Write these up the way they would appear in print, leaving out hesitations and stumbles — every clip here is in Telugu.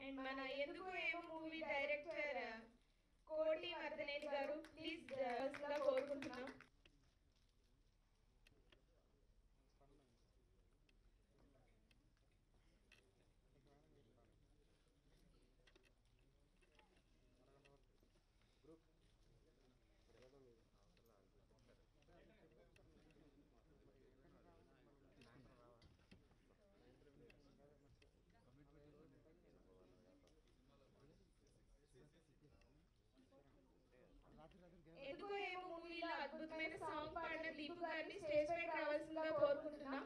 అండ్ మన ఎందుకు ఏమో మూవీ డైరెక్టర్ కోటి మర్దనేని గారు ప్లీజ్ గా కోరుకుంటున్నాం. ఎందుకో ఏమో మూవీలో అద్భుతమైన సాంగ్ పాడిన దీపు గారిని స్టేజ్ పైకి రావాల్సిందిగా కోరుకుంటున్నాం.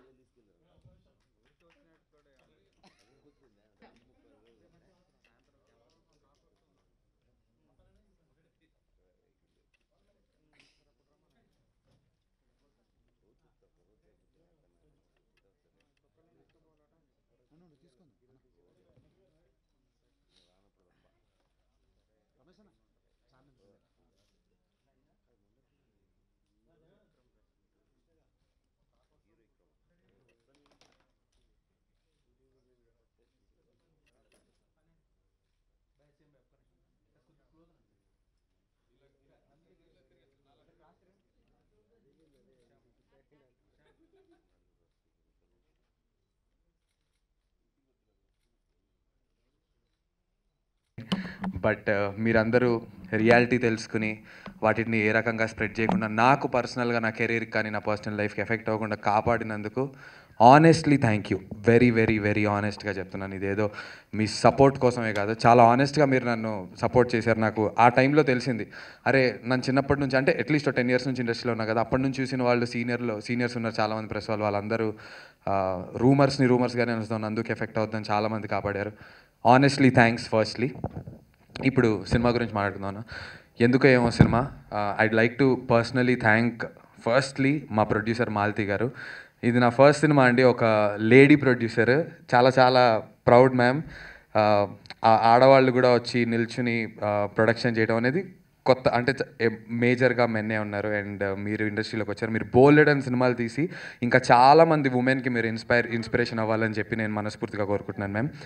బట్ మీరందరూ రియాలిటీ తెలుసుకుని వాటిని ఏ రకంగా స్ప్రెడ్ చేయకుండా నాకు పర్సనల్గా నా కెరీర్కి కానీ నా పర్సనల్ లైఫ్కి ఎఫెక్ట్ అవ్వకుండా కాపాడినందుకు honestly thank you. Very very very ఆనెస్ట్గా చెప్తున్నాను. ఇదేదో మీ సపోర్ట్ కోసమే కాదు, చాలా ఆనెస్ట్గా మీరు నన్ను సపోర్ట్ చేశారు. నాకు ఆ టైంలో తెలిసింది, అరే నన్ను చిన్నప్పటి నుంచి అంటే అట్లీస్ట్ 10 years నుంచి ఇండస్ట్రీలో ఉన్నా కదా, అప్పటి నుంచి చూసిన వాళ్ళు సీనియర్స్ ఉన్నారు చాలామంది ప్రెస్ వాళ్ళందరూ రూమర్స్గానే అనుకున్నాను, అందుకు ఎఫెక్ట్ అవుతుందని చాలామంది కాపాడారు. Honestly thanks. ఫస్ట్లీ ఇప్పుడు సినిమా గురించి మాట్లాడుతున్నాను. ఎందుకో ఏమో cinema, I'd like to personally thank firstly మా ప్రొడ్యూసర్ మాలతి గారు. ఇది నా ఫస్ట్ సినిమా అండి, ఒక లేడీ ప్రొడ్యూసర్. చాలా చాలా ప్రౌడ్ మ్యామ్. ఆడవాళ్ళు కూడా వచ్చి నిల్చుని ప్రొడక్షన్ చేయడం అనేది కొత్త, అంటే మేజర్గా మెన్నే ఉన్నారు. అండ్ మీరు ఇండస్ట్రీలోకి వచ్చారు, మీరు బోల్డ్ అండ్ సినిమాలు తీసి ఇంకా చాలామంది ఉమెన్కి మీరు ఇన్స్పిరేషన్ అవ్వాలని చెప్పి నేను మనస్ఫూర్తిగా కోరుకుంటున్నాను మ్యామ్.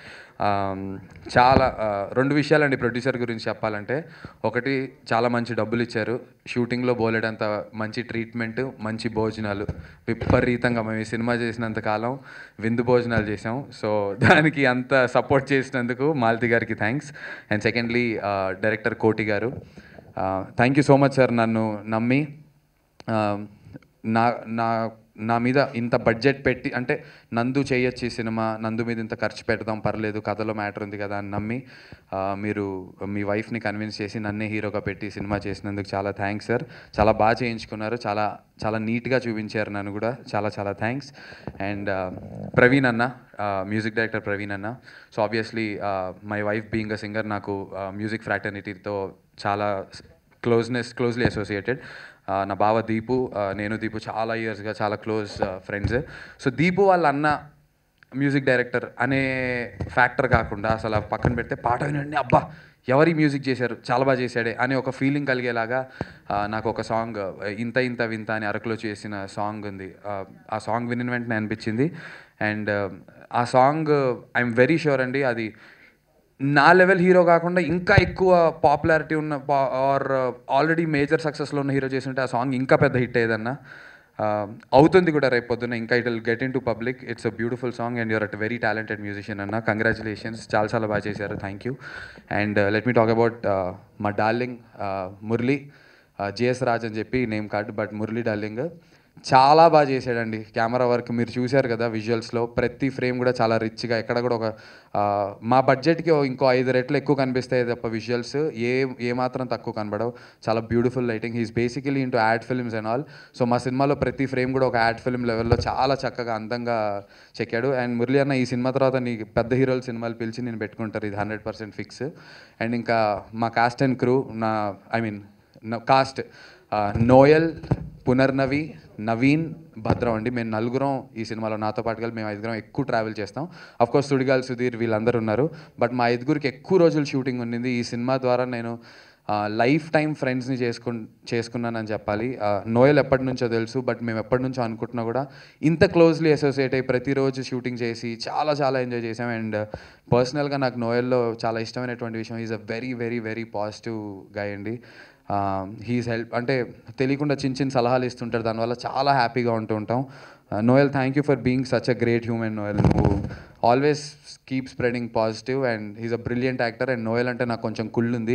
చాలా 2 విషయాలండి ప్రొడ్యూసర్ గురించి చెప్పాలంటే. ఒకటి, చాలా మంచి డబ్బులు ఇచ్చారు, షూటింగ్లో బోలెడంత మంచి ట్రీట్మెంట్, మంచి భోజనాలు విపరీతంగా. మేము ఈ సినిమా చేసినంత కాలం విందు భోజనాలు చేసాం. సో దానికి అంత సపోర్ట్ చేసినందుకు మాలతి గారికి thanks. And secondly director Koti garu, thank you so much sir. నన్ను నమ్మి నా నా నా మీద ఇంత బడ్జెట్ పెట్టి, అంటే నందు చేయొచ్చు ఈ సినిమా, నందు మీద ఇంత ఖర్చు పెడదాం పర్లేదు, కథలో మ్యాటర్ ఉంది కదా అని నమ్మి మీరు మీ వైఫ్ని కన్విన్స్ చేసి నన్నే హీరోగా పెట్టి సినిమా చేసినందుకు చాలా థ్యాంక్స్ సార్. చాలా బాగా చేయించుకున్నారు, చాలా చాలా నీట్గా చూపించారు నన్ను కూడా, చాలా చాలా థ్యాంక్స్. అండ్ ప్రవీణ్ అన్న, మ్యూజిక్ డైరెక్టర్ ప్రవీణ్ అన్న. So obviously my wife being a singer, నాకు మ్యూజిక్ ఫ్రాటర్నిటీతో చాలా క్లోజ్లీ అసోసియేటెడ్. నా బావ దీపు, నేను దీపు చాలా ఇయర్స్గా చాలా క్లోజ్ ఫ్రెండ్స్. సో దీపు వాళ్ళ అన్న మ్యూజిక్ డైరెక్టర్ అనే ఫ్యాక్టర్ కాకుండా అసలు పక్కన పెడితే పాట వినండి, అబ్బా ఎవరి మ్యూజిక్ చేశారు, చాలా బాగా చేశాడే అనే ఒక ఫీలింగ్ కలిగేలాగా నాకు ఒక సాంగ్ ఇంత ఇంత వింత అని అరకులో చేసిన సాంగ్ ఉంది. ఆ సాంగ్ వినిన వెంటనే అనిపించింది. అండ్ ఆ సాంగ్ ఐఎమ్ వెరీ షూర్ అండి, అది నా లెవెల్ హీరో కాకుండా ఇంకా ఎక్కువ పాపులారిటీ ఉన్న ఆర్ ఆల్రెడీ మేజర్ సక్సెస్లో ఉన్న హీరో చేస్తుంటే ఆ సాంగ్ ఇంకా పెద్ద హిట్ అయ్యేదన్నా. అవుతుంది కూడా రేపు పొద్దున్న, ఇంకా it will get into public. It's a beautiful song and you're at very talented musician అన్న. కంగ్రాచులేషన్స్, చాలా చాలా బాగా చేశారు, thank you. And let me talk about మా డార్లింగ్ మురళి, జిఎస్ రాజ్ అని చెప్పి name card, but Murali darling చాలా బాగా చేశాడండి. కెమెరా వర్క్ మీరు చూశారు కదా విజువల్స్లో, ప్రతి ఫ్రేమ్ కూడా చాలా రిచ్గా, ఎక్కడ కూడా ఒక మా బడ్జెట్కి ఇంకో 5 రెట్లు ఎక్కువ కనిపిస్తాయి తప్ప విజువల్స్ ఏ మాత్రం తక్కువ కనబడవు. చాలా beautiful lighting. He's basically into ad films and all. So మా సినిమాలో ప్రతి ఫ్రేమ్ కూడా ఒక యాడ్ ఫిల్మ్ లెవెల్లో చాలా చక్కగా అందంగా చెక్కాడు. అండ్ మురళి అన్న, ఈ సినిమా తర్వాత నీ పెద్ద హీరోల సినిమాలు పిలిచి నేను పెట్టుకుంటారు, ఇది 100% ఫిక్స్. అండ్ ఇంకా మా cast and crew, cast Noel, Punarnavi, Naveen, Bhadram అండి. మేము 4 ఈ సినిమాలో, నాతో పాటు కలిసి మేము 5 ఎక్కువ ట్రావెల్ చేస్తాం. అఫ్కోర్స్ సుడిగాల్ సుధీర్ వీళ్ళందరూ ఉన్నారు, బట్ మా 5 ఎక్కువ రోజులు షూటింగ్ ఉండింది. ఈ సినిమా ద్వారా నేను లైఫ్ టైం ఫ్రెండ్స్ని చేసుకున్నానని చెప్పాలి. నోయల్ ఎప్పటి నుంచో తెలుసు, బట్ మేము ఎప్పటి నుంచో అనుకుంటున్నా కూడా ఇంత క్లోజ్లీ అసోసియేట్ అయ్యి ప్రతిరోజు షూటింగ్ చేసి చాలా చాలా ఎంజాయ్ చేసాం. అండ్ పర్సనల్గా నాకు నోయల్లో చాలా ఇష్టమైనటువంటి విషయం, is a very very very positive guy అండి. హీస్ హెల్ప్ అంటే తెలియకుండా చిన్న చిన్న సలహాలు ఇస్తుంటారు, దానివల్ల చాలా హ్యాపీగా ఉంటూ ఉంటాం. Noel, thank you for being such a great human. Noel, నువ్వు always keep spreading positive and he's a brilliant actor. And Noel అంటే నాకు కొంచెం కుళ్ళుంది.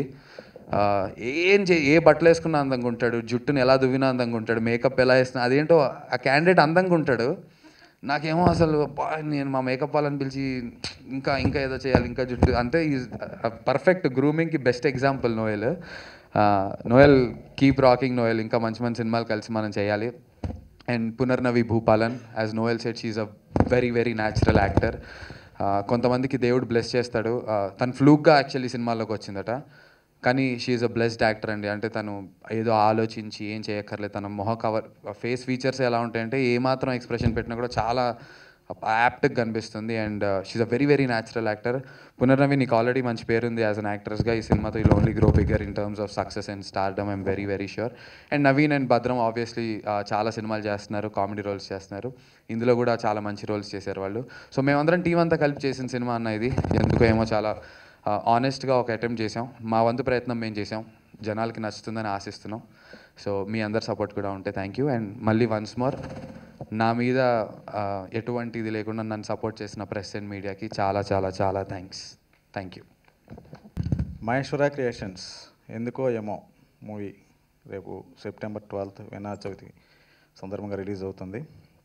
ఏ బట్టలు వేసుకున్నా అందంగా ఉంటాడు, జుట్టుని ఎలా దువ్వినా అందంగా ఉంటాడు, మేకప్ ఎలా వేసినా అదేంటో ఆ క్యాండిడేట్ అందంగా ఉంటాడు. నాకేమో అసలు నేను మా మేకప్ వాళ్ళని పిలిచి ఇంకా ఇంకా ఏదో చేయాలి, ఇంకా జుట్టు అంటే ఈజ్ పర్ఫెక్ట్ గ్రూమింగ్కి best example Noel. Noel, keep rocking Noel. ఇంకా మంచి మంచి సినిమాలు కలిసి మనం చేయాలి. And Punarnavi Bhupalan, as Noel said, she's a very very natural actor. కొంతమందికి దేవుడు బ్లెస్ చేస్తాడు. తను ఫ్లూక్గా యాక్చువల్లీ సినిమాల్లోకి వచ్చిందట, కానీ షీఈ్ అ బ్లెస్డ్ యాక్టర్ అండి. అంటే తను ఏదో ఆలోచించి ఏం చేయక్కర్లేదు, తన మొహ కవర్ ఫేస్ ఫీచర్స్ ఎలా ఉంటాయంటే ఏమాత్రం ఎక్స్ప్రెషన్ పెట్టినా కూడా చాలా యాప్ట్గా కనిపిస్తుంది. And she's a very very natural actor. Punarnavi, నీకు ఆల్రెడీ మంచి పేరుంది యాజ్ అన్ యాక్ట్రెస్గా. ఈ సినిమాతో you only grow bigger in terms of success and stardom, I'm very very sure. And Naveen and Bhadram obviously చాలా సినిమాలు చేస్తున్నారు, కామెడీ రోల్స్ చేస్తున్నారు. ఇందులో కూడా చాలా మంచి రోల్స్ చేశారు వాళ్ళు. సో మేమందరం టీం అంతా కలిపి చేసిన సినిమా అన్న ఇది. ఎందుకో ఏమో చాలా ఆనెస్ట్గా ఒక అటెంప్ట్ చేసాం. మా వంతు ప్రయత్నం మేము చేసాం, జనాలకి నచ్చుతుందని ఆశిస్తున్నాం. సో మీ అందరి సపోర్ట్ కూడా ఉంటే థ్యాంక్ యూ. అండ్ మళ్ళీ వన్స్ మోర్, నా మీద ఎటువంటి ఇది లేకుండా నన్ను సపోర్ట్ చేసిన ప్రెస్ అండ్ మీడియాకి చాలా చాలా చాలా థ్యాంక్ యూ. మహేశ్వర క్రియేషన్స్ ఎందుకో ఏమో మూవీ రేపు సెప్టెంబర్ 12th వినాయక చవితి సందర్భంగా రిలీజ్ అవుతుంది.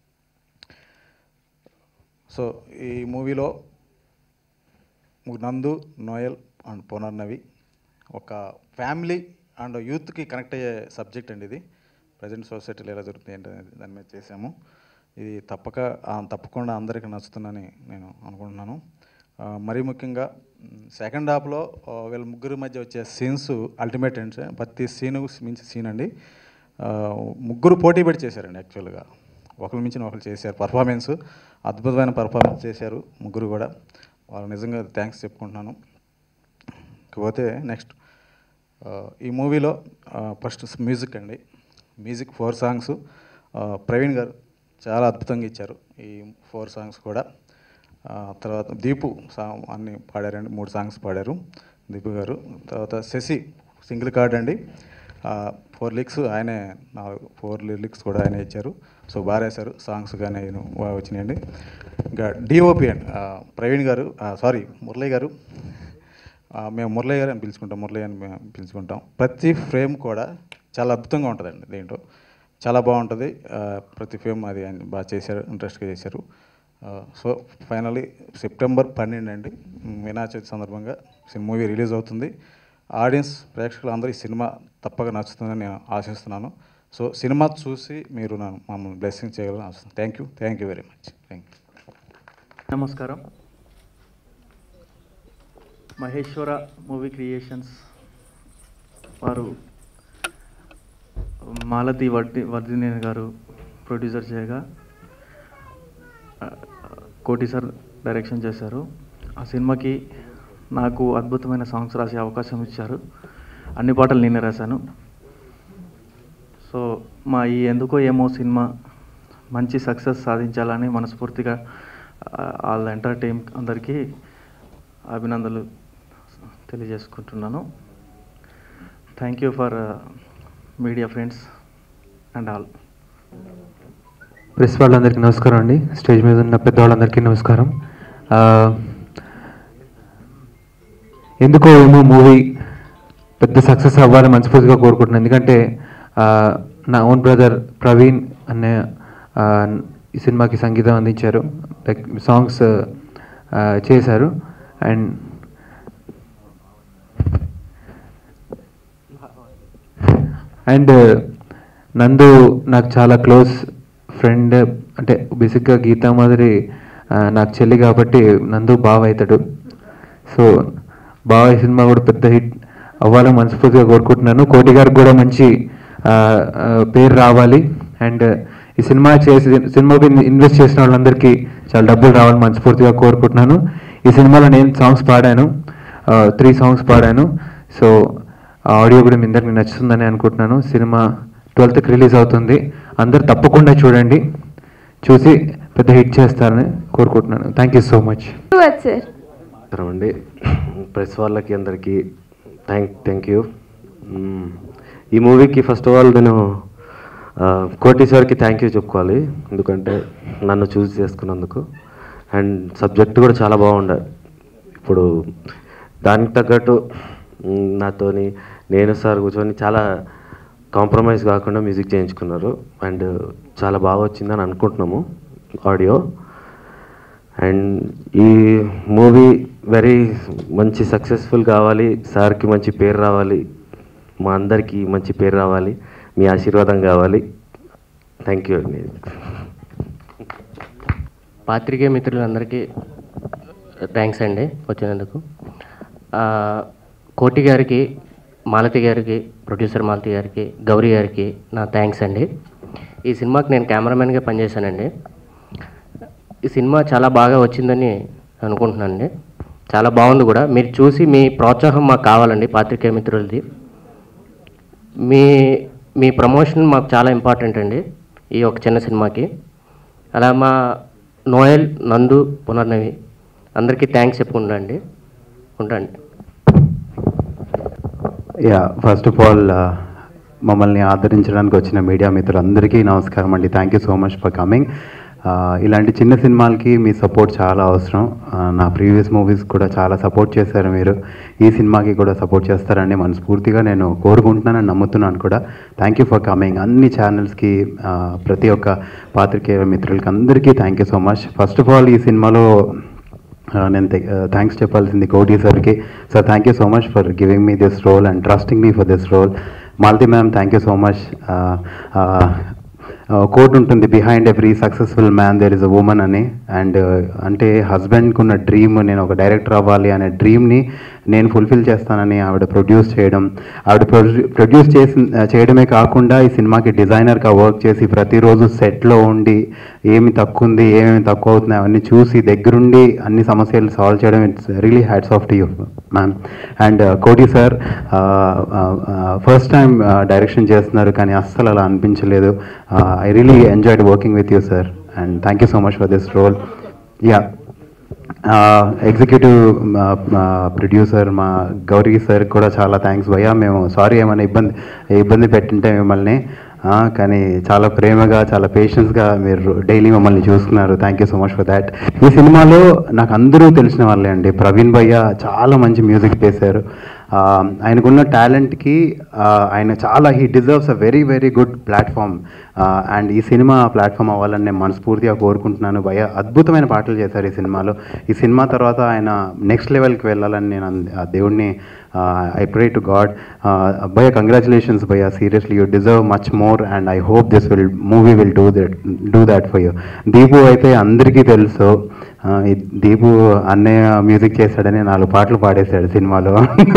సో ఈ మూవీలో నందు, నోయల్ అండ్ పునర్నవి ఒక ఫ్యామిలీ అండ్ యూత్కి కనెక్ట్ అయ్యే సబ్జెక్ట్ అండి. ఇది ప్రజెంట్ సొసైటీలో ఎలా జరుగుతుంది ఏంటనేది దాని మీద చేసాము. ఇది తప్పకుండా అందరికీ నచ్చుతుందని నేను అనుకుంటున్నాను. మరీ ముఖ్యంగా సెకండ్ హాఫ్లో వీళ్ళ ముగ్గురి మధ్య వచ్చే సీన్స్ అల్టిమేట్ అండి. ప్రతి సీను మించి సీన్ అండి. ముగ్గురు పోటీ పెట్టి చేశారండి. యాక్చువల్గా ఒకరి మించిన ఒకరు చేశారు. పర్ఫార్మెన్స్ అద్భుతమైన పర్ఫార్మెన్స్ చేశారు ముగ్గురు కూడా. వాళ్ళు నిజంగా థ్యాంక్స్ చెప్పుకుంటున్నాను. ఇకపోతే నెక్స్ట్ ఈ మూవీలో ఫస్ట్ మ్యూజిక్ అండి. మ్యూజిక్ 4 సాంగ్స్ ప్రవీణ్ గారు చాలా అద్భుతంగా ఇచ్చారు. ఈ 4 సాంగ్స్ కూడా. తర్వాత దీపు అన్నీ పాడారండి, 3 సాంగ్స్ పాడారు దీపు గారు. తర్వాత శశి సింగిల్ కార్డ్ అండి, 4 లిరిక్స్ ఆయనే, 4 లిరిక్స్ కూడా ఆయనే ఇచ్చారు. సో బాగా రాశారు, సాంగ్స్ కానీ బాగా వచ్చినాయండి. ఇంకా డిఓపి అండి ప్రవీణ్ గారు, సారీ మురళీ గారు. మేము మురళీ గారు అని పిలుచుకుంటాం, మురళీ అని మేము పిలుచుకుంటాం. ప్రతి ఫ్రేమ్ కూడా చాలా అద్భుతంగా ఉంటుందండి. దీంట్లో చాలా బాగుంటుంది ప్రతి ఫ్రేమ్. అది బాగా చేశారు, ఇంట్రెస్ట్గా చేశారు. సో ఫైనలీ సెప్టెంబర్ 12 అండి వినాయక చవితి సందర్భంగా మూవీ రిలీజ్ అవుతుంది. ఆడియన్స్ ప్రేక్షకులు అందరూ ఈ సినిమా తప్పక నచ్చుతుందని నేను ఆశిస్తున్నాను. సో సినిమా చూసి మీరు మమ్మల్ని బ్లెస్సింగ్ చేయగలని ఆశిస్తున్నాను. Thank you very much. Thank you. నమస్కారం. మహేశ్వర మూవీ క్రియేషన్స్ వారు మాలతి వర్ధినేని గారు ప్రొడ్యూసర్ చేయగా కోటి సార్ డైరెక్షన్ చేశారు. ఆ సినిమాకి నాకు అద్భుతమైన సాంగ్స్ రాసే అవకాశం ఇచ్చారు. అన్ని పాటలు నేనే రాశాను. సో మా ఈ ఎందుకో ఏమో సినిమా మంచి సక్సెస్ సాధించాలని మనస్ఫూర్తిగా వాళ్ళ ఎంటర్ టీం అందరికీ అభినందనలు తెలియజేసుకుంటున్నాను. Thank you for media friends and all. Press వాళ్ళందరికీ నమస్కారం అండి. స్టేజ్ మీద ఉన్న పెద్దవాళ్ళందరికీ నమస్కారం. ఎందుకో ఏమో మూవీ పెద్ద సక్సెస్ అవ్వాలని మనస్ఫూర్తిగా కోరుకుంటున్నాను. ఎందుకంటే నా ఓన్ బ్రదర్ ప్రవీణ్ అనే ఈ సినిమాకి సంగీతం అందించారు, లైక్ సాంగ్స్ చేశారు. అండ్ నందు నాకు చాలా క్లోజ్ ఫ్రెండ్. అంటే బేసిక్గా గీతా మాదిరి నాకు చెల్లి కాబట్టి నందు బావ అవుతాడు. సో బావ ఈ సినిమా కూడా పెద్ద హిట్ అవ్వాలని మనస్ఫూర్తిగా కోరుకుంటున్నాను. కోటి గారికి కూడా మంచి పేరు రావాలి. అండ్ ఈ సినిమాకి ఇన్వెస్ట్ చేసిన వాళ్ళందరికీ చాలా డబ్బులు రావాలని మనస్ఫూర్తిగా కోరుకుంటున్నాను. ఈ సినిమాలో నేను సాంగ్స్ పాడాను, 3 సాంగ్స్ పాడాను. సో ఆ ఆడియో కూడా మీ అందరికి నచ్చుతుందని అనుకుంటున్నాను. సినిమా 12th రిలీజ్ అవుతుంది. అందరు తప్పకుండా చూడండి, చూసి పెద్ద హిట్ చేస్తారని కోరుకుంటున్నాను. Thank you so much. Sir అండి, ప్రెస్ వాళ్ళకి అందరికీ థ్యాంక్ యూ. ఈ మూవీకి ఫస్ట్ ఆఫ్ ఆల్ నేను కోటి సార్కి థ్యాంక్ యూ చెప్పుకోవాలి, ఎందుకంటే నన్ను చూస్ చేసుకున్నందుకు. అండ్ సబ్జెక్ట్ కూడా చాలా బాగుండే. ఇప్పుడు దానికి తగ్గట్టు నాతోని నేను సార్ కూర్చొని చాలా కాంప్రమైజ్ కాకుండా మ్యూజిక్ చేయించుకున్నారు. అండ్ చాలా బాగా వచ్చిందని అనుకుంటున్నాము ఆడియో. అండ్ ఈ మూవీ వెరీ మంచి సక్సెస్ఫుల్ కావాలి, సార్కి మంచి పేరు రావాలి, మా అందరికీ మంచి పేరు రావాలి, మీ ఆశీర్వాదం కావాలి. థ్యాంక్ యూ అండి. పాత్రికేయ మిత్రులందరికీ థ్యాంక్స్ అండి వచ్చినందుకు. కోటి గారికి, మాలతి గారికి, ప్రొడ్యూసర్ మాలతి గారికి, గౌరీ గారికి నా థ్యాంక్స్ అండి. ఈ సినిమాకి నేను కెమెరామెన్గా పనిచేశానండి. ఈ సినిమా చాలా బాగా వచ్చిందని అనుకుంటున్నానండి. చాలా బాగుంది కూడా. మీరు చూసి మీ ప్రోత్సాహం మాకు కావాలండి, పాత్రికేయ మిత్రులది. మీ ప్రమోషన్ మాకు చాలా ఇంపార్టెంట్ అండి ఈ ఒక చిన్న సినిమాకి. అలా మా నోయల్, నందు, పునర్నవి అందరికీ థ్యాంక్స్ చెప్పుకుంటాండి. ఉంటాండి. ఫస్ట్ ఆఫ్ ఆల్ మమ్మల్ని ఆదరించడానికి వచ్చిన మీడియా మిత్రులందరికీ నమస్కారం అండి. Thank you so much for coming. ఇలాంటి చిన్న సినిమాలకి మీ సపోర్ట్ చాలా అవసరం. నా ప్రీవియస్ మూవీస్ కూడా చాలా సపోర్ట్ చేశారు మీరు. ఈ సినిమాకి కూడా సపోర్ట్ చేస్తారని మనస్ఫూర్తిగా నేను కోరుకుంటున్నానని నమ్ముతున్నాను కూడా. Thank you for coming. అన్ని ఛానల్స్కి, ప్రతి ఒక్క పాత్రికేయ మిత్రులకి అందరికీ thank you so much. First of all ఈ సినిమాలో నేను థ్యాంక్స్ చెప్పాల్సింది కోటి సార్కి. Sir thank you so much for giving me this role and trusting me for this role. Malathi ma'am thank you so much. Quote ఉంటుంది, behind every successful man there is a women అని. అండ్ అంటే హస్బెండ్కి ఉన్న డ్రీమ్, నేను ఒక డైరెక్టర్ అవ్వాలి అనే డ్రీమ్ని నేను ఫుల్ఫిల్ చేస్తానని ఆవిడ ప్రొడ్యూస్ చేయడం. ఆవిడ ప్రొడ్యూస్ చేయడమే కాకుండా ఈ సినిమాకి డిజైనర్గా వర్క్ చేసి ప్రతిరోజు సెట్లో ఉండి ఏమి తక్కువ ఉంది, ఏమేమి తక్కువ అవుతున్నాయి అవన్నీ చూసి దగ్గరుండి అన్ని సమస్యలు సాల్వ్ చేయడం. It's really hats off to you ma'am. And Koti sir first time direction చేస్తున్నారు, కానీ అస్సలు అలా అనిపించలేదు. I really enjoyed working with you, sir, and thank you so much for this role. Yeah, executive producer మా గౌరీ సార్ కూడా చాలా థ్యాంక్స్ భయ్యా. మేము సారీ ఏమైనా ఇబ్బంది పెట్టింటే మిమ్మల్ని, కానీ చాలా ప్రేమగా, చాలా పేషెన్స్గా మీరు డైలీ మమ్మల్ని చూసుకున్నారు. Thank you so much for that. ఈ సినిమాలో నాకు అందరూ తెలిసిన వాళ్ళే అండి. ప్రవీణ్ భయ్య చాలా మంచి మ్యూజిక్ చేశారు. ఆయనకున్న టాలెంట్కి ఆయన చాలా he deserves a very very good platform. And ఈ సినిమా ప్లాట్ఫామ్ అవ్వాలని నేను మనస్ఫూర్తిగా కోరుకుంటున్నాను. భయ్య అద్భుతమైన పాటలు చేశారు ఈ సినిమాలో. ఈ సినిమా తర్వాత ఆయన నెక్స్ట్ లెవెల్కి వెళ్ళాలని నేను దేవుడిని I pray to God. Bhaiya, congratulations Bhaiya, seriously you deserve much more and I hope this movie will do that for you. Deepu అయితే అందరికీ తెలుసు, దీపు అన్నయ్య మ్యూజిక్ చేశాడని 4 పాటలు పాడేశాడు సినిమాలో.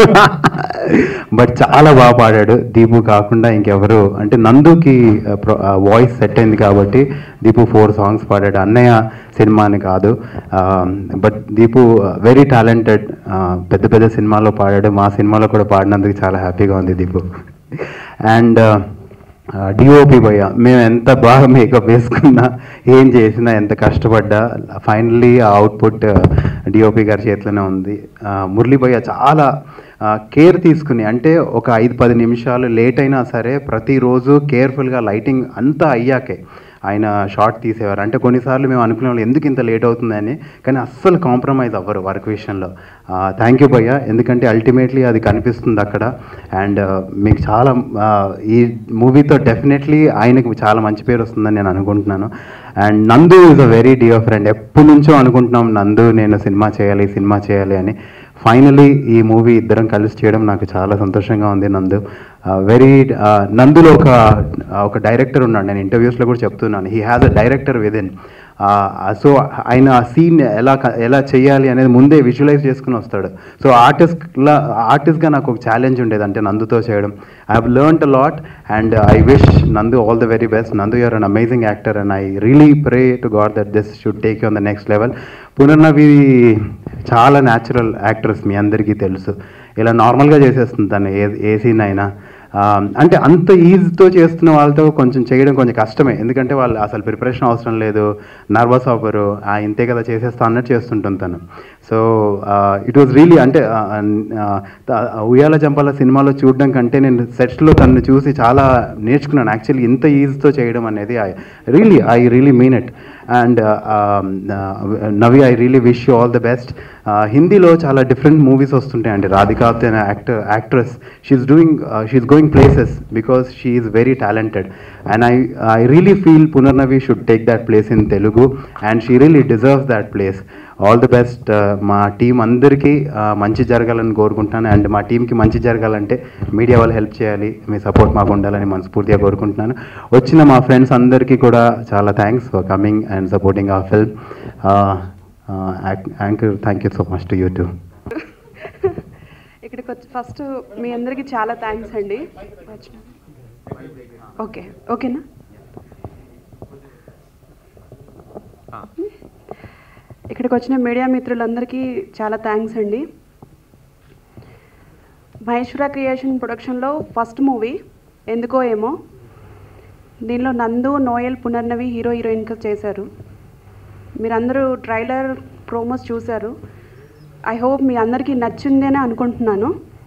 బట్ చాలా బాగా పాడాడు. దీపు కాకుండా ఇంకెవరు, అంటే నందుకి వాయిస్ సెట్ అయింది కాబట్టి దీపు 4 సాంగ్స్ పాడాడు. అన్నయ్య సినిమా అని కాదు, బట్ దీపు వెరీ టాలెంటెడ్. పెద్ద పెద్ద సినిమాల్లో పాడాడు, మా సినిమాలో కూడా పాడినందుకు చాలా హ్యాపీగా ఉంది దీపు. అండ్ డిఓపి భయ్య, మేము ఎంత బాగా మేకప్ వేసుకున్నా, ఏం చేసినా, ఎంత కష్టపడ్డా ఫైనల్లీ ఆ అవుట్పుట్ డిఓపి గారి చేతిలోనే ఉంది. మురళీ భయ్య చాలా కేర్ తీసుకుని, అంటే ఒక 5-10 నిమిషాలు లేట్ అయినా సరే ప్రతిరోజు కేర్ఫుల్గా లైటింగ్ అంతా అయ్యాకే ఆయన షార్ట్ తీసేవారు. అంటే కొన్నిసార్లు మేము అనుకునే వాళ్ళు ఎందుకు ఇంత లేట్ అవుతుందని, కానీ అస్సలు కాంప్రమైజ్ అవ్వరు వర్క్ విషయంలో. థ్యాంక్ యూ భయ్య, ఎందుకంటే అల్టిమేట్లీ అది కనిపిస్తుంది అక్కడ. అండ్ మీకు చాలా ఈ మూవీతో డెఫినెట్లీ ఆయనకు చాలా మంచి పేరు వస్తుందని నేను అనుకుంటున్నాను. And Nandu is a very dear friend. ఎప్పటి నుంచో అనుకుంటున్నాం నందు నేను సినిమా చేయాలి అని. ఫైనలీ ఈ మూవీ ఇద్దరం కలిసి చేయడం నాకు చాలా సంతోషంగా ఉంది. నందు నందులో ఒక డైరెక్టర్ ఉన్నాడు. నేను ఇంటర్వ్యూస్లో కూడా చెప్తున్నాను, he has a director within. So ఆయన ఆ సీన్ ఎలా చేయాలి అనేది ముందే విజువలైజ్ చేసుకుని వస్తాడు. సో ఆర్టిస్ట్గా నాకు ఒక ఛాలెంజ్ ఉండేది, అంటే నందుతో చేయడం. I have learned a lot and I wish Nandu all the very best. Nandu you're an amazing actor and I really pray to God that this should take you on the next level. Punarnavi చాలా న్యాచురల్ యాక్ట్రెస్, మీ అందరికీ తెలుసు. ఇలా నార్మల్గా చేసేస్తుంది తను ఏ సీన్ అయినా. అంటే అంత ఈజీతో చేస్తున్న వాళ్ళతో కొంచెం చేయడం కొంచెం కష్టమే, ఎందుకంటే వాళ్ళు అసలు ప్రిపరేషన్ అవసరం లేదు, నర్వస్ అవ్వరు, ఇంతే కదా చేసేస్తా అన్నట్టు చేస్తుంటుంది తను. సో ఇట్ వాజ్ రియలీ అంటే ఉయ్యాల జంపాల సినిమాలో చూడడం కంటే నేను సెట్స్లో తను చూసి చాలా నేర్చుకున్నాను యాక్చువల్లీ ఇంత ఈజీతో చేయడం అనేది. I really mean it. And Navi, I really wish you all the best. హిందీలో చాలా డిఫరెంట్ మూవీస్ వస్తుంటాయండి. రాధికా ఆప్తే అనే actress, she's going places because she is very talented. And I really feel Punarnavi should take that place in Telugu and she really deserves that place. All the best. మా టీం అందరికీ మంచి జరగాలని కోరుకుంటున్నాను. అండ్ మా టీంకి మంచి జరగాలంటే మీడియా వాళ్ళు హెల్ప్ చేయాలి, మీ సపోర్ట్ మాకు ఉండాలని మనస్ఫూర్తిగా కోరుకుంటున్నాను. వచ్చిన మా ఫ్రెండ్స్ అందరికీ కూడా చాలా thanks for coming and supporting our film. Anchor, thank you so much to you too. ఇక్కడికి వచ్చి ఫస్ట్ మీ అందరికీ చాలా థ్యాంక్స్ అండి. ఓకేనా? ఇక్కడికి వచ్చిన మీడియా మిత్రులందరికీ చాలా థ్యాంక్స్ అండి. మహేశ్వర క్రియేషన్ ప్రొడక్షన్లో ఫస్ట్ మూవీ ఎందుకో ఏమో, దీనిలో నందు, నోయల్, పునర్నవి హీరోయిన్గా చేశారు. మీరందరూ ట్రైలర్, ప్రోమోస్ చూశారు. ఐ హోప్ మీ అందరికీ నచ్చిందేనే అనుకుంటున్నాను.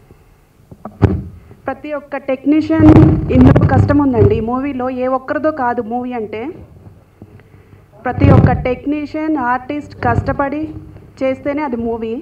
ప్రతి ఒక్క టెక్నీషియన్ ఇందులో కష్టం ఉందండి. ఈ మూవీలో ఏ ఒక్కరిదో కాదు మూవీ అంటే, ప్రతి ఒక్క టెక్నీషియన్, ఆర్టిస్ట్ కష్టపడి చేస్తేనే అది మూవీ.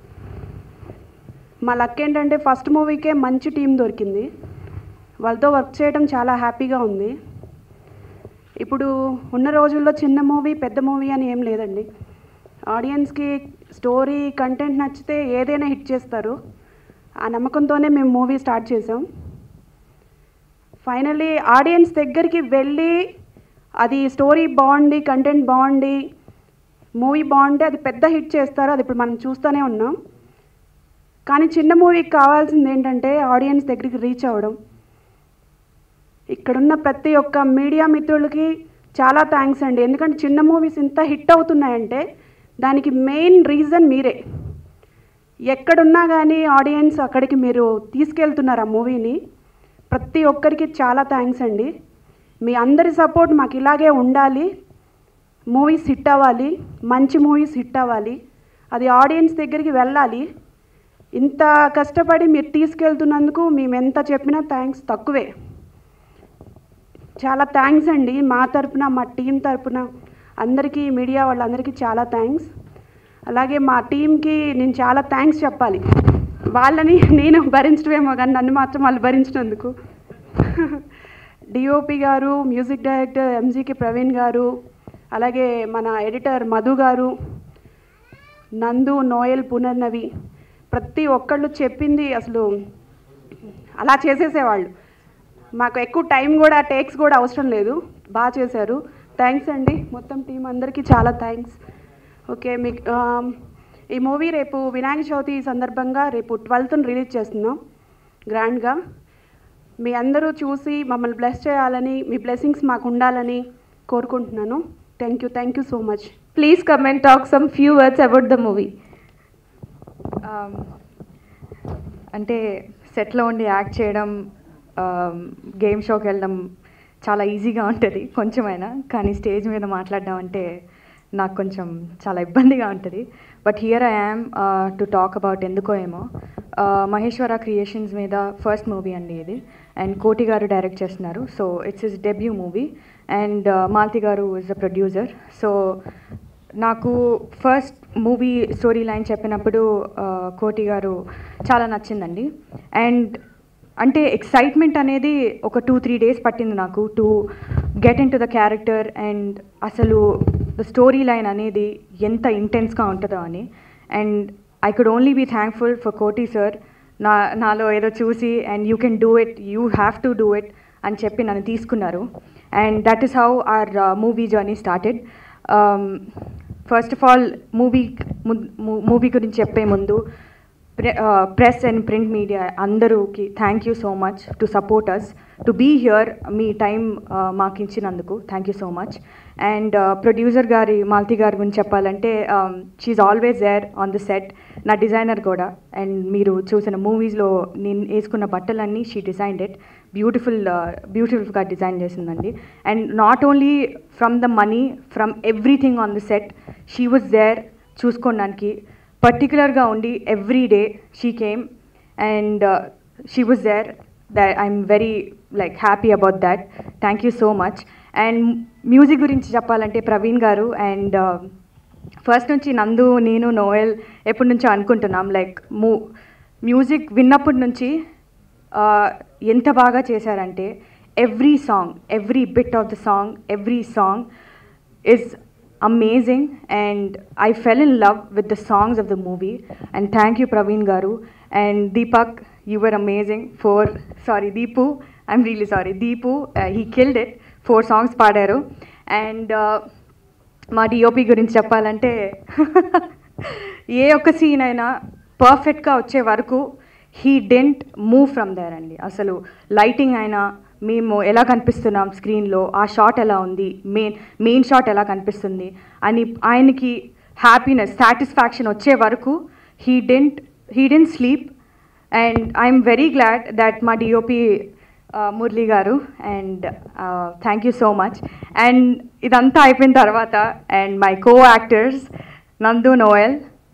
మా లక్ ఏంటంటే ఫస్ట్ మూవీకే మంచి టీం దొరికింది, వాళ్ళతో వర్క్ చేయడం చాలా హ్యాపీగా ఉంది. ఇప్పుడు ఉన్న రోజుల్లో చిన్న మూవీ, పెద్ద మూవీ అని ఏం లేదండి. ఆడియన్స్కి స్టోరీ, కంటెంట్ నచ్చితే ఏదైనా హిట్ చేస్తారు. ఆ నమ్మకంతోనే మేము మూవీ స్టార్ట్ చేసాం. ఫైనల్లీ ఆడియన్స్ దగ్గరికి వెళ్ళి అది స్టోరీ బాగుండి, కంటెంట్ బాగుండి, మూవీ బాగుంటే అది పెద్ద హిట్ చేస్తారు. అది ఇప్పుడు మనం చూస్తూనే ఉన్నాం. కానీ చిన్న మూవీకి కావాల్సింది ఏంటంటే ఆడియన్స్ దగ్గరికి రీచ్ అవ్వడం. ఇక్కడున్న ప్రతి ఒక్క మీడియా మిత్రులకి చాలా థ్యాంక్స్ అండి. ఎందుకంటే చిన్న మూవీస్ ఇంత హిట్ అవుతున్నాయంటే దానికి మెయిన్ రీజన్ మీరే. ఎక్కడున్నా కానీ ఆడియన్స్ అక్కడికి మీరు తీసుకెళ్తున్నారు ఆ మూవీని. ప్రతి ఒక్కరికి చాలా థ్యాంక్స్ అండి. మీ అందరి సపోర్ట్ మాకు ఇలాగే ఉండాలి. మూవీస్ హిట్ అవ్వాలి, మంచి మూవీస్ హిట్ అవ్వాలి, అది ఆడియన్స్ దగ్గరికి వెళ్ళాలి. ఇంత కష్టపడి మీరు తీసుకెళ్తున్నందుకు మేము ఎంత చెప్పినా థ్యాంక్స్ తక్కువే. చాలా థ్యాంక్స్ అండి. మా తరపున, మా టీం తరపున అందరికీ, మీడియా వాళ్ళందరికీ చాలా థ్యాంక్స్. అలాగే మా టీంకి నేను చాలా థ్యాంక్స్ చెప్పాలి. వాళ్ళని నేను భరించడమేమో కానీ నన్ను మాత్రం వాళ్ళు భరించినందుకు. డిఓపి గారు, మ్యూజిక్ డైరెక్టర్ ఎంజీకే ప్రవీణ్ గారు, అలాగే మన ఎడిటర్ మధు గారు, నందు, నోయల్, పునర్నవి, ప్రతి ఒక్కళ్ళు చెప్పింది అసలు అలా చేసేసేవాళ్ళు. మాకు ఎక్కువ టైం కూడా, టేక్స్ కూడా అవసరం లేదు. బాగా చేశారు. థ్యాంక్స్ అండి. మొత్తం టీం అందరికీ చాలా థ్యాంక్స్. ఓకే, మీకు ఈ మూవీ రేపు వినాయక చవితి సందర్భంగా రేపు 12th రిలీజ్ చేస్తున్నాం గ్రాండ్గా. మీ అందరూ చూసి మమ్మల్ని బ్లెస్ చేయాలని, మీ బ్లెస్సింగ్స్ మాకు ఉండాలని కోరుకుంటున్నాను. Thank you so much. Please come and talk some few words about the movie. అంటే సెట్లో ఉండి యాక్ట్ చేయడం, గేమ్ షోకి వెళ్ళడం చాలా ఈజీగా ఉంటుంది కొంచెమైనా, కానీ స్టేజ్ మీద మాట్లాడడం అంటే నాకు కొంచెం చాలా ఇబ్బందిగా ఉంటుంది. But here I am to talk about ఎందుకో ఏమో. మహేశ్వర క్రియేషన్స్ మీద ఫస్ట్ మూవీ అండి ఇది, అండ్ కోటి గారు డైరెక్ట్ చేస్తున్నారు. So it's his debut movie and Malti గారు ఇస్ ద ప్రొడ్యూసర్. సో నాకు ఫస్ట్ మూవీ స్టోరీ లైన్ చెప్పినప్పుడు కోటి గారు చాలా నచ్చిందండి. అండ్ అంటే ఎక్సైట్మెంట్ అనేది ఒక 2-3 days పట్టింది నాకు to get into the character and అసలు ద స్టోరీ లైన్ అనేది ఎంత ఇంటెన్స్గా ఉంటుందో అని. And I could only be thankful for Koti sir. నాలో ఏదో చూసి and you can do it, you have to do it అని చెప్పి నన్ను తీసుకున్నారు. And that is how our movie journey started. First of all movie గురించి చెప్పే ముందు ప్రెస్ అండ్ ప్రింట్ మీడియా అందరూకి thank you so much to support us to be here. మీ టైం మాకు ఇచ్చినందుకు thank you so much. And producer గారి మాలతి గారి గురించి చెప్పాలంటే she's always there on the set. నా డిజైనర్ కూడా. అండ్ మీరు చూసిన మూవీస్లో నేను వేసుకున్న బట్టలన్నీ షీ డిజైన్డ్ ఇట్. బ్యూటిఫుల్గా డిజైన్ చేసిందండి. And not only from the money, from everything on the set she was there చూసుకోవడానికి. పర్టికులర్గా ఉండి every day she came and she was there. that I'm very happy about that. Thank you so much. And music గురించి చెప్పాలంటే ప్రవీణ్ గారు అండ్ ఫస్ట్ నుంచి నందు నేను నోయల్ ఎప్పటి నుంచో అనుకుంటున్నాం మ్యూజిక్ విన్నప్పటి నుంచి ఎంత బాగా చేశారంటే every song, every bit of the song, every song is amazing and I fell in love with the songs of the movie. And thank you Praveen garu and Deepak, you were amazing. Deepu, I'm really sorry, Deepu, he killed it. 4 songs paadaru. And మా డిఓపి గురించి చెప్పాలంటే ఏ ఒక్క సీన్ అయినా పర్ఫెక్ట్గా వచ్చే వరకు he didn't move from there అండి. అసలు లైటింగ్ అయినా, మేము ఎలా కనిపిస్తున్నాం స్క్రీన్లో, ఆ షాట్ ఎలా ఉంది, మెయిన్ షాట్ ఎలా కనిపిస్తుంది అని ఆయనకి హ్యాపీనెస్, సాటిస్ఫాక్షన్ వచ్చే వరకు he didn't sleep. And I'm very glad that మా డిఓపి మురళి గారు and thank you so much. And ఇదంతా అయిపోయిన తర్వాత and my co actors Nandu, Noel,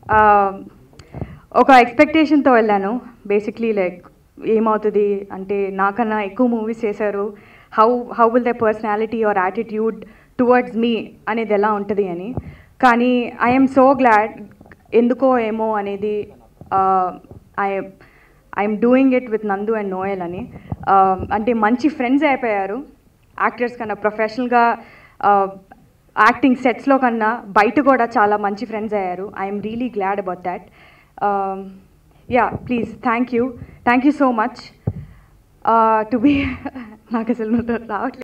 ఒక ఎక్స్పెక్టేషన్తో వెళ్ళాను. బేసిక్లీ ఏమవుతుంది అంటే నాకన్నా ఎక్కువ మూవీస్ చేశారు, how will the personality or attitude towards me అనేది ఎలా ఉంటుంది అని. కానీ ఐఎమ్ సో గ్లాడ్, ఎందుకో ఏమో అనేది I'm doing it with Nandu and Noel అని. అంటే మంచి ఫ్రెండ్స్ అయిపోయారు యాక్టర్స్ కన్నా. ప్రొఫెషనల్గా యాక్టింగ్ సెట్స్లో కన్నా బయట కూడా చాలా మంచి ఫ్రెండ్స్ అయ్యారు. I'm really glad about that. Yeah please thank you so much to be నాకు అసలు రావట్లేదు.